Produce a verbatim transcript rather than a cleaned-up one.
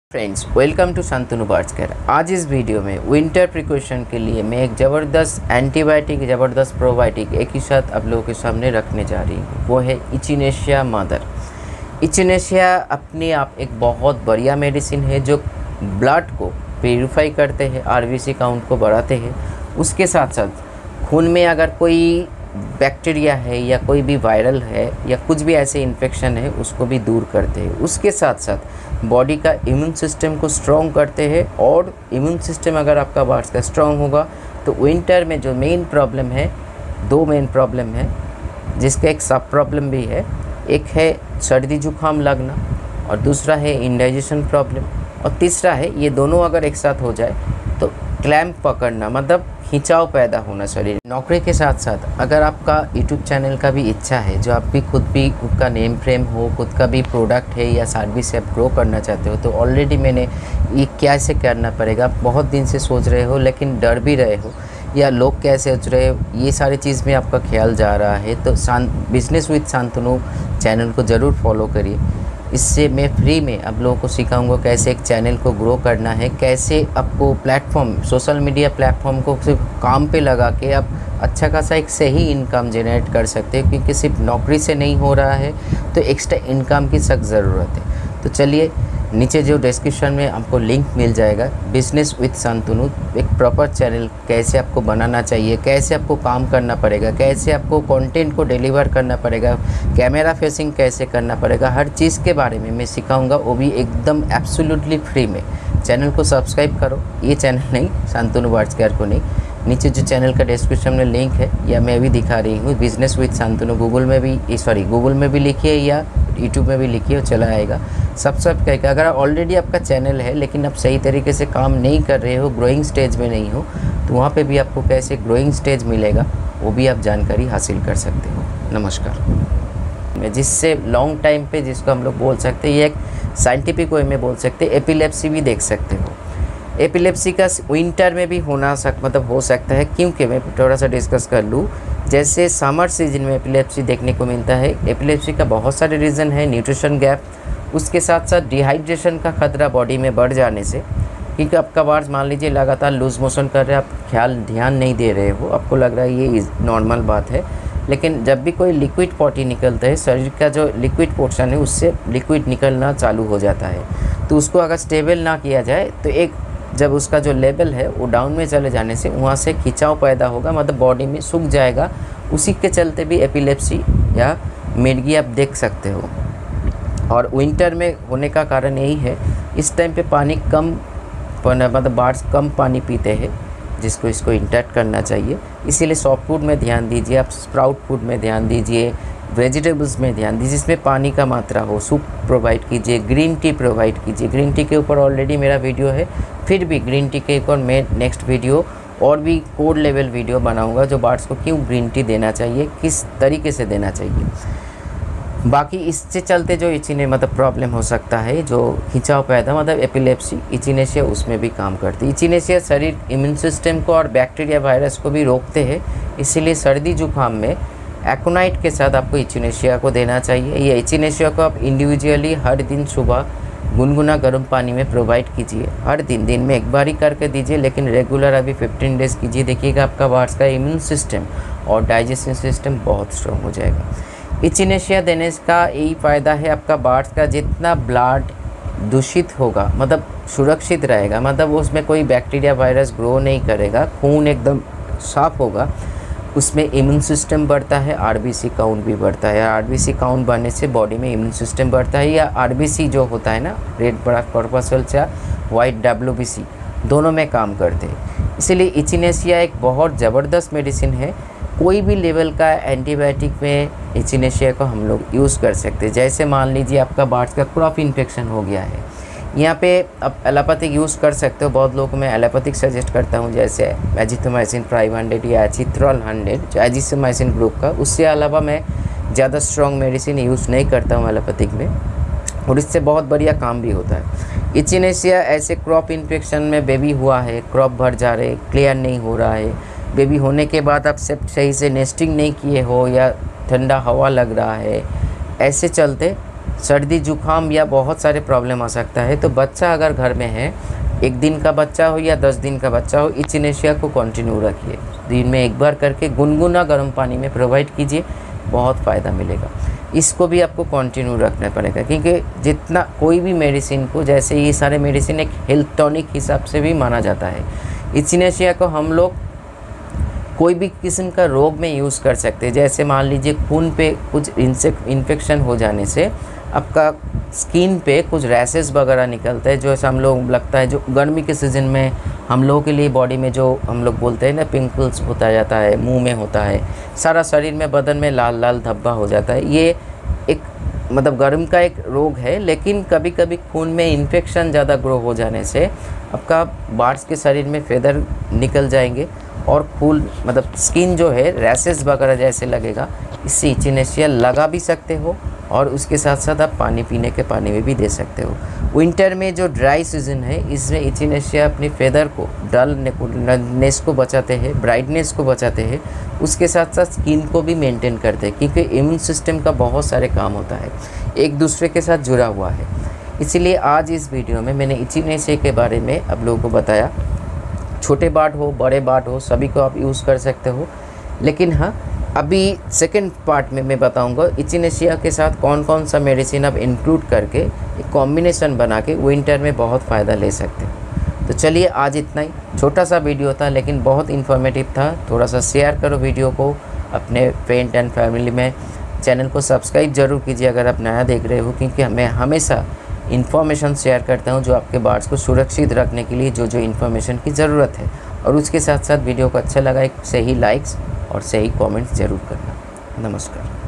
Friends, welcome to Shantanu birds care. आज इस video में विंटर प्रिकॉशन के लिए मैं एक ज़बरदस्त एंटीबायोटिक, ज़बरदस्त प्रोबायोटिक एक ही साथ आप लोगों के सामने रखने जा रही हूँ। वो है इचिनेशिया मदर। इचिनेशिया अपने आप एक बहुत बढ़िया मेडिसिन है जो ब्लड को प्यूरिफाई करते हैं, आरबीसी काउंट को बढ़ाते हैं। उसके साथ साथ खून में अगर कोई बैक्टीरिया है या कोई भी वायरल है या कुछ भी ऐसे इन्फेक्शन है उसको भी दूर करते हैं। उसके साथ साथ बॉडी का इम्यून सिस्टम को स्ट्रॉन्ग करते हैं। और इम्यून सिस्टम अगर आपका बर्ड्स का स्ट्रॉन्ग होगा तो विंटर में जो मेन प्रॉब्लम है, दो मेन प्रॉब्लम है जिसका एक सब प्रॉब्लम भी है। एक है सर्दी जुकाम लगना और दूसरा है इंडाइजेशन प्रॉब्लम और तीसरा है, ये दोनों अगर एक साथ हो जाए तो क्लैम्प पकड़ना, मतलब खिंचाव पैदा होना शरीर। नौकरी के साथ साथ अगर आपका यूट्यूब चैनल का भी इच्छा है, जो आप भी खुद भी खुद का नेम फ्रेम हो, खुद का भी प्रोडक्ट है या सर्विस आप ग्रो करना चाहते हो, तो ऑलरेडी मैंने ये कैसे करना पड़ेगा बहुत दिन से सोच रहे हो लेकिन डर भी रहे हो, या लोग कैसे सोच रहे हो, ये सारी चीज़ में आपका ख्याल जा रहा है तो बिजनेस विद शांतनु चैनल को ज़रूर फॉलो करिए। इससे मैं फ्री में आप लोगों को सिखाऊंगा कैसे एक चैनल को ग्रो करना है, कैसे आपको प्लेटफॉर्म, सोशल मीडिया प्लेटफॉर्म को सिर्फ काम पे लगा के आप अच्छा खासा एक सही इनकम जनरेट कर सकते हैं, क्योंकि सिर्फ नौकरी से नहीं हो रहा है तो एक्स्ट्रा इनकम की सख्त ज़रूरत है। तो चलिए, नीचे जो डिस्क्रिप्शन में आपको लिंक मिल जाएगा, बिजनेस विद शांतनु, एक प्रॉपर चैनल कैसे आपको बनाना चाहिए, कैसे आपको काम करना पड़ेगा, कैसे आपको कंटेंट को डिलीवर करना पड़ेगा, कैमरा फेसिंग कैसे करना पड़ेगा, हर चीज़ के बारे में मैं सिखाऊंगा, वो भी एकदम एब्सोल्युटली फ्री में। चैनल को सब्सक्राइब करो, ये चैनल नहीं, शांतनु बर्ड्स केयर को नहीं। नीचे जो चैनल का डिस्क्रिप्शन में लिंक है या मैं भी दिखा रही हूँ, बिजनेस विद शांतनु, गूगल में भी सॉरी गूगल में भी लिखिए या यूट्यूब में भी लिखिए, चला आएगा। सब्सक्राइब करके अगर ऑलरेडी आपका चैनल है लेकिन आप सही तरीके से काम नहीं कर रहे हो, ग्रोइंग स्टेज में नहीं हो, तो वहाँ पे भी आपको कैसे ग्रोइंग स्टेज मिलेगा वो भी आप जानकारी हासिल कर सकते हो। नमस्कार। जिससे लॉन्ग टाइम पे, जिसको हम लोग बोल सकते हैं, ये एक साइंटिफिक वे में बोल सकते हैं, एपिलेप्सी भी देख सकते हो। एपिलेप्सी का विंटर में भी होना सक मतलब हो सकता है, क्योंकि मैं थोड़ा सा डिस्कस कर लूँ। जैसे समर सीजन में एपिलेप्सी देखने को मिलता है। एपिलेप्सी का बहुत सारे रीज़न है, न्यूट्रिशन गैप, उसके साथ साथ डिहाइड्रेशन का खतरा बॉडी में बढ़ जाने से, क्योंकि आपका बर्ड्स मान लीजिए लगातार लूज मोशन कर रहे हैं, आप ख्याल ध्यान नहीं दे रहे हो, आपको लग रहा है ये नॉर्मल बात है, लेकिन जब भी कोई लिक्विड पॉटी निकलता है, शरीर का जो लिक्विड पोर्शन है उससे लिक्विड निकलना चालू हो जाता है। तो उसको अगर स्टेबल ना किया जाए तो एक जब उसका जो लेवल है वो डाउन में चले जाने से वहाँ से खिंचाव पैदा होगा, मतलब बॉडी में सूख जाएगा। उसी के चलते भी एपिलेप्सी या मिर्गी आप देख सकते हो। और विंटर में होने का कारण यही है, इस टाइम पे पानी कम, मतलब बर्ड्स कम पानी पीते हैं, जिसको इसको इंटैक्ट करना चाहिए। इसीलिए सॉफ्ट फूड में ध्यान दीजिए, आप स्प्राउट फूड में ध्यान दीजिए, वेजिटेबल्स में ध्यान दीजिए जिसमें पानी का मात्रा हो। सूप प्रोवाइड कीजिए, ग्रीन टी प्रोवाइड कीजिए। ग्रीन टी के ऊपर ऑलरेडी मेरा वीडियो है, फिर भी ग्रीन टी के ऊपर मैं नेक्स्ट वीडियो और भी कोड लेवल वीडियो बनाऊंगा, जो बर्ड्स को क्यों ग्रीन टी देना चाहिए, किस तरीके से देना चाहिए। बाकी इससे चलते जो इचिने मतलब प्रॉब्लम हो सकता है, जो खिंचाव पैदा, मतलब एपिलेप्सी, इचिनेशिया उसमें भी काम करती है। इचिनेशिया शरीर इम्यून सिस्टम को और बैक्टीरिया वायरस को भी रोकते हैं, इसीलिए सर्दी जुकाम में एकोनाइट के साथ आपको इचिनेशिया को देना चाहिए। ये इचिनेशिया को आप इंडिविजुअली हर दिन सुबह गुनगुना गर्म पानी में प्रोवाइड कीजिए। हर दिन दिन में एक बार ही करके दीजिए, लेकिन रेगुलर अभी फिफ्टीन डेज़ कीजिए। देखिएगा आपका बर्ड्स का इम्यून सिस्टम और डाइजेशन सिस्टम बहुत स्ट्रॉन्ग हो जाएगा। इचिनेशिया देने का यही फ़ायदा है, आपका बर्ड्स का जितना ब्लड दूषित होगा, मतलब सुरक्षित रहेगा, मतलब उसमें कोई बैक्टीरिया वायरस ग्रो नहीं करेगा, खून एकदम साफ होगा, उसमें इम्यून सिस्टम बढ़ता है, आरबीसी काउंट भी बढ़ता है। आरबीसी काउंट बढ़ने से बॉडी में इम्यून सिस्टम बढ़ता है, या आरबीसी जो होता है ना, रेड ब्लड कॉर्पस्कल्स या वाइट डब्ल्यूबीसी, दोनों में काम करते हैं। इसीलिए इचिनेशिया एक बहुत ज़बरदस्त मेडिसिन है। कोई भी लेवल का एंटीबायोटिक में इचिनेशिया को हम लोग यूज़ कर सकते हैं। जैसे मान लीजिए आपका बर्ड्स का क्रॉप इन्फेक्शन हो गया है, यहाँ पे आप एलोपैथिक यूज़ कर सकते हो। बहुत लोगों को मैं एलोपैथिक सजेस्ट करता हूँ, जैसे एजिथ्रोमाइसिन फाइव हंड्रेड या एजिथ्रोल हंड्रेड, जो एजिथ्रोमाइसिन ग्रुप का। उससे अलावा मैं ज़्यादा स्ट्रॉन्ग मेडिसिन यूज़ नहीं करता हूँ एलोपैथिक में, और इससे बहुत बढ़िया काम भी होता है। इचिनेशिया ऐसे क्रॉप इन्फेक्शन में बेबी हुआ है, क्रॉप भर जा रहे, क्लियर नहीं हो रहा है, बेबी होने के बाद आप सब सही से नेस्टिंग नहीं किए हो या ठंडा हवा लग रहा है, ऐसे चलते सर्दी जुकाम या बहुत सारे प्रॉब्लम आ सकता है। तो बच्चा अगर घर में है, एक दिन का बच्चा हो या दस दिन का बच्चा हो, इचिनेशिया को कंटिन्यू रखिए। दिन में एक बार करके गुनगुना गर्म पानी में प्रोवाइड कीजिए, बहुत फ़ायदा मिलेगा। इसको भी आपको कंटिन्यू रखना पड़ेगा, क्योंकि जितना कोई भी मेडिसिन को, जैसे ये सारे मेडिसिन एक हेल्थ टॉनिक हिसाब से भी माना जाता है। इचिनेशिया को हम लोग कोई भी किस्म का रोग में यूज़ कर सकते हैं। जैसे मान लीजिए खून पे कुछ इंसेक्ट इन्फेक्शन हो जाने से आपका स्किन पे कुछ रैसेस वगैरह निकलता है, जो ऐसा हम लोग लगता है, जो गर्मी के सीज़न में हम लोगों के लिए बॉडी में जो हम लोग बोलते हैं ना पिंपल्स होता जाता है, मुंह में होता है, सारा शरीर में बदन में लाल लाल धब्बा हो जाता है। ये एक मतलब गर्म का एक रोग है, लेकिन कभी कभी खून में इन्फेक्शन ज़्यादा ग्रो हो जाने से आपका बार्ड्स के शरीर में फेदर निकल जाएंगे और खून मतलब स्किन जो है रैसेस वगैरह जैसे लगेगा। इससे इचिनेशिया लगा भी सकते हो और उसके साथ साथ आप पानी पीने के पानी में भी दे सकते हो। विंटर में जो ड्राई सीजन है, इसमें इचिनेशिया अपनी फेदर को डलनेस को बचाते हैं, ब्राइटनेस को बचाते हैं, उसके साथ साथ स्किन को भी मेंटेन करते हैं, क्योंकि इम्यून सिस्टम का बहुत सारे काम होता है, एक दूसरे के साथ जुड़ा हुआ है। इसीलिए आज इस वीडियो में मैंने इचिनेशिया के बारे में आप लोगों को बताया। छोटे बार्ड हो, बड़े बार्ड हो, सभी को आप यूज़ कर सकते हो। लेकिन हाँ, अभी सेकंड पार्ट में मैं बताऊंगा इचिनेशिया के साथ कौन कौन सा मेडिसिन आप इंक्लूड करके एक कॉम्बिनेशन बना के विंटर में बहुत फ़ायदा ले सकते हो। तो चलिए आज इतना ही, छोटा सा वीडियो था लेकिन बहुत इन्फॉर्मेटिव था। थोड़ा सा शेयर करो वीडियो को अपने फ्रेंड एंड फैमिली में। चैनल को सब्सक्राइब ज़रूर कीजिए अगर आप नया देख रहे हो, क्योंकि मैं हमेशा इन्फॉर्मेशन शेयर करता हूँ जो आपके बार्ड्स को सुरक्षित रखने के लिए जो जो इन्फॉर्मेशन की ज़रूरत है। और उसके साथ साथ वीडियो को अच्छा लगा एक सही लाइक्स और सही कमेंट्स ज़रूर करना। नमस्कार।